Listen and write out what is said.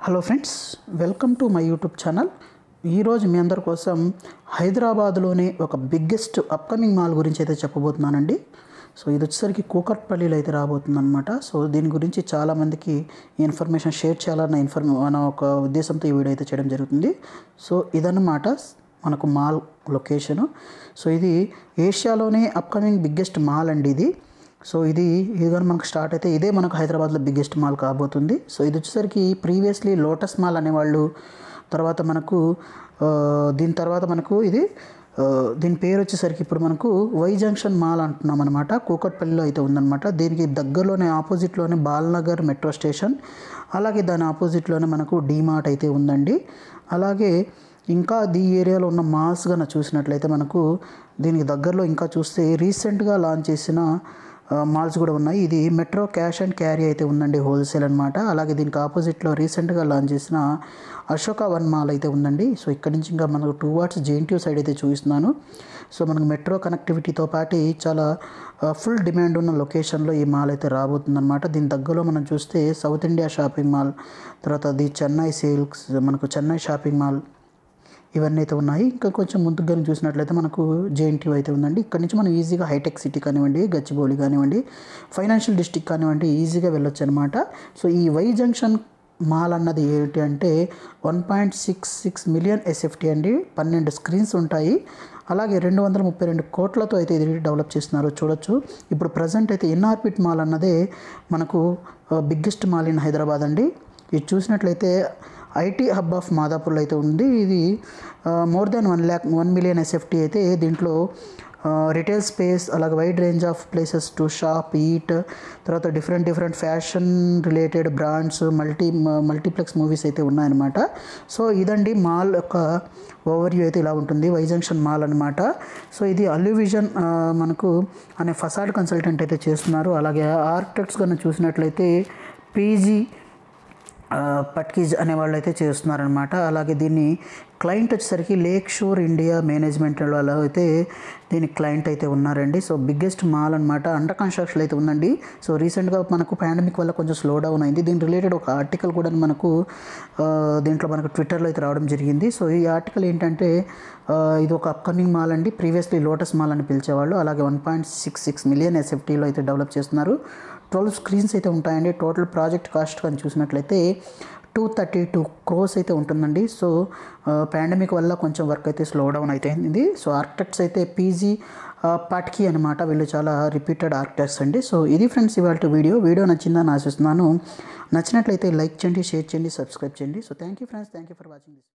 Hello friends, welcome to my YouTube channel. ఈరోజు మీ అందరి కోసం హైదరాబాద్లోనే ఒక బిగ్గెస్ట్ అప్కమింగ్ మాల్ గురించి అయితే చెప్పబోతున్నానండి. సో ఇది వచ్చేసరికి కూకట్పల్లిలో అయితే రాబోతుందన్నమాట. సో దీని గురించి చాలామందికి ఈ ఇన్ఫర్మేషన్ షేర్ చేయాలన్న ఒక ఉద్దేశంతో ఈ వీడియో అయితే చేయడం జరుగుతుంది. సో ఇదన్నమాట మనకు మాల్ లొకేషను. సో ఇది ఏషియాలోనే అప్కమింగ్ బిగ్గెస్ట్ మాల్ అండి ఇది. సో ఇది కానీ మనకు స్టార్ట్ అయితే ఇదే మనకు హైదరాబాద్లో బిగ్గెస్ట్ మాల్ కాబోతుంది. సో ఇది వచ్చేసరికి ప్రీవియస్లీ లోటస్ మాల్ అనేవాళ్ళు, తర్వాత మనకు దీని తర్వాత మనకు ఇది దీని పేరు వచ్చేసరికి ఇప్పుడు మనకు వై జంక్షన్ మాల్ అంటున్నాం అనమాట. కూకట్పల్లిలో అయితే ఉందన్నమాట. దీనికి దగ్గరలోనే ఆపోజిట్లోనే బాల్నగర్ మెట్రో స్టేషన్, అలాగే దాని ఆపోజిట్లోనే మనకు డీమార్ట్ అయితే ఉందండి. అలాగే ఇంకా ఈ ఏరియాలో ఉన్న మాల్స్ కన్నా చూసినట్లయితే మనకు దీనికి దగ్గరలో ఇంకా చూస్తే రీసెంట్గా లాంచ్ చేసిన మాల్స్ కూడా ఉన్నాయి. ఇది మెట్రో క్యాష్ అండ్ క్యారీ అయితే ఉందండి, హోల్సేల్ అనమాట. అలాగే దీనికి ఆపోజిట్లో రీసెంట్గా లాంచ్ చేసిన అశోక వన్ మాల్ అయితే ఉందండి. సో ఇక్కడ నుంచి ఇంకా మనకు టువర్డ్స్ జేఎన్టీయూ సైడ్ అయితే చూపిస్తున్నాను. సో మనకు మెట్రో కనెక్టివిటీతో పాటు చాలా ఫుల్ డిమాండ్ ఉన్న లొకేషన్లో ఈ మాల్ అయితే రాబోతుందన్నమాట. దీని దగ్గరలో మనం చూస్తే సౌత్ ఇండియా షాపింగ్ మాల్, తర్వాత ది చెన్నై సిల్క్స్, మనకు చెన్నై షాపింగ్ మాల్, ఇవన్నీ అయితే ఉన్నాయి. ఇంకా కొంచెం ముందుగా చూసినట్లయితే మనకు జేఎన్టీయూ అయితే ఉందండి. ఇక్కడ నుంచి మనం ఈజీగా హైటెక్ సిటీ కానివ్వండి, గచ్చిబౌలి కానివ్వండి, ఫైనాన్షియల్ డిస్ట్రిక్ట్ కానివ్వండి, ఈజీగా వెళ్ళొచ్చు అనమాట. సో ఈ వై జంక్షన్ మాల్ అన్నది ఏంటి అంటే 1.66 మిలియన్ ఎస్ఎఫ్టీ అండి. 12 స్క్రీన్స్ ఉంటాయి. అలాగే 232 కోట్లతో అయితే ఇది డెవలప్ చేస్తున్నారు, చూడొచ్చు. ఇప్పుడు ప్రజెంట్ అయితే ఎన్ఆర్పిట్ మాల్ అన్నదే మనకు బిగ్గెస్ట్ మాల్ ఇన్ హైదరాబాద్ అండి. ఇది చూసినట్లయితే ఐటీ హబ్ ఆఫ్ మాదాపూర్లో అయితే ఉంది. ఇది మోర్ దెన్ 1 మిలియన్ ఎస్ఎఫ్టీ అయితే దీంట్లో రిటైల్ స్పేస్, అలాగే wide range of places to shop, eat, తర్వాత different fashion related brands, multiplex movies అయితే ఉన్నాయన్నమాట. సో ఇదండి మాల్ యొక్క ఓవర్వ్యూ అయితే ఇలా ఉంటుంది, వై జంక్షన్ మాల్ అనమాట. సో ఇది అల్యూవిజన్ మనకు అనే ఫసాడ్ కన్సల్టెంట్ అయితే చేస్తున్నారు. అలాగే ఆర్కిటెక్ట్స్ కన్నా చూసినట్లయితే పీజీ పట్కీజ్ అనే వాళ్ళు అయితే చేస్తున్నారనమాట. అలాగే దీన్ని క్లయింట్ వచ్చేసరికి లేక్ షోర్ ఇండియా మేనేజ్మెంట్ వాళ్ళు అయితే దీని క్లయింట్ అయితే ఉన్నారండి. సో బిగ్గెస్ట్ మాల్ అనమాట. అండర్ కన్స్ట్రక్షన్ అయితే ఉందండి. సో రీసెంట్గా మనకు పాండమిక్ వల్ల కొంచెం స్లో డౌన్ అయింది. దీని రిలేటెడ్ ఒక ఆర్టికల్ కూడా మనకు దీంట్లో మనకు ట్విట్టర్లో అయితే రావడం జరిగింది. సో ఈ ఆర్టికల్ ఏంటంటే ఇది ఒక అప్కమింగ్ మాల్ అండి. ప్రీవియస్లీ లోటస్ మాల్ అని పిలిచేవాళ్ళు. అలాగే 1.66 మిలియన్ ఎస్ఎఫ్టీలో అయితే డెవలప్ చేస్తున్నారు. 12 స్క్రీన్స్ అయితే ఉంటాయండి. టోటల్ ప్రాజెక్ట్ కాస్ట్ కానీ చూసినట్లయితే 232 crores అయితే ఉంటుందండి. సో పాండమిక్ వల్ల కొంచెం వర్క్ అయితే స్లో డౌన్ అయితే అయింది. సో ఆర్కిటెక్ట్స్ అయితే పీజీ పాట్కీ అనమాట. వీళ్ళు చాలా రిపీటెడ్ ఆర్కిటెక్ట్స్ అండి. సో ఇది ఫ్రెండ్స్ ఇవాళ వీడియో నచ్చిందని ఆశిస్తున్నాను. నచ్చినట్లయితే లైక్ చేయండి, షేర్ చేయండి, సబ్స్క్రైబ్ చేయండి. So thank you friends, thank you for watching this.